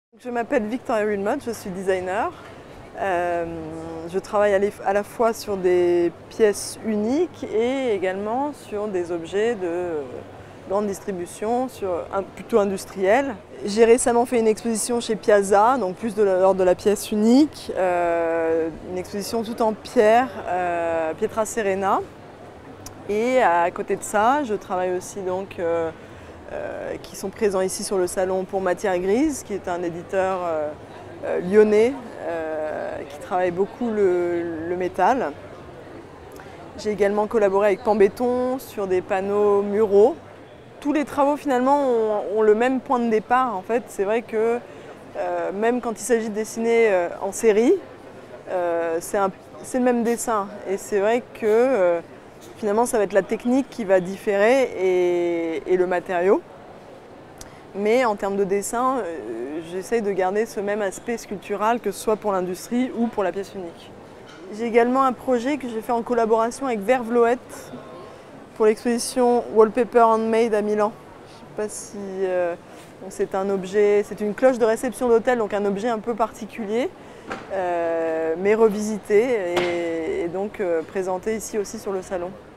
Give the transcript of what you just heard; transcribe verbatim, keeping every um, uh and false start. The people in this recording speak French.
Je m'appelle Victoria Wilmot, je suis designer. Euh, je travaille à la fois sur des pièces uniques et également sur des objets de grande distribution, sur, un, plutôt industriels. J'ai récemment fait une exposition chez Piazza, donc plus de l'ordre de la pièce unique, euh, une exposition tout en pierre, euh, Pietra Serena. Et à côté de ça, je travaille aussi donc euh, Euh, qui sont présents ici sur le salon pour Matière Grise, qui est un éditeur euh, euh, lyonnais euh, qui travaille beaucoup le, le métal. J'ai également collaboré avec Pambéton sur des panneaux muraux. Tous les travaux finalement ont, ont le même point de départ. En fait, c'est vrai que euh, même quand il s'agit de dessiner euh, en série, euh, c'est le même dessin. Et c'est vrai que euh, finalement, ça va être la technique qui va différer et, et le matériau. Mais en termes de dessin, euh, j'essaye de garder ce même aspect sculptural, que ce soit pour l'industrie ou pour la pièce unique. J'ai également un projet que j'ai fait en collaboration avec Vervloet pour l'exposition Wallpaper Handmade à Milan. Je ne sais pas si euh, c'est un objet, c'est une cloche de réception d'hôtel, donc un objet un peu particulier, euh, mais revisité et, et donc euh, présenté ici aussi sur le salon.